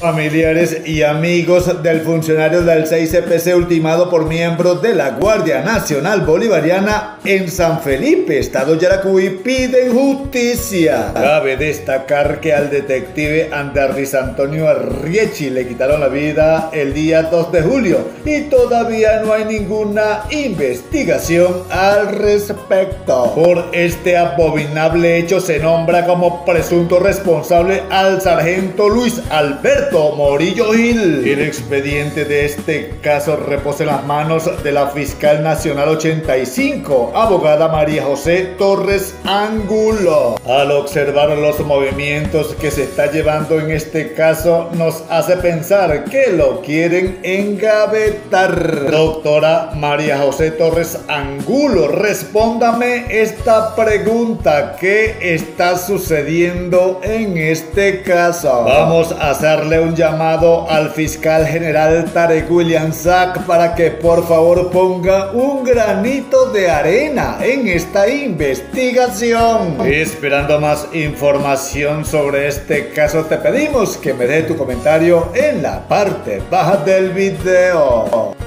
Familiares y amigos del funcionario del 6CPC ultimado por miembros de la Guardia Nacional Bolivariana en San Felipe, Estado Yaracuy, piden justicia. Cabe destacar que al detective Anderlis Antonio Arriechi le quitaron la vida el día 2 de julio y todavía no hay ninguna investigación al respecto. Por este abominable hecho se nombra como presunto responsable al sargento Luis Alberto Morillo Gil. El expediente de este caso reposa en las manos de la Fiscal Nacional 85, abogada María José Torres Angulo. Al observar los movimientos que se está llevando en este caso, nos hace pensar que lo quieren engavetar. Doctora María José Torres Angulo, respóndame esta pregunta: ¿qué está sucediendo en este caso? Vamos a hacerle un llamado al fiscal general Tarek William Sack para que por favor ponga un granito de arena en esta investigación. Esperando más información sobre este caso, te pedimos que me dejes tu comentario en la parte baja del video.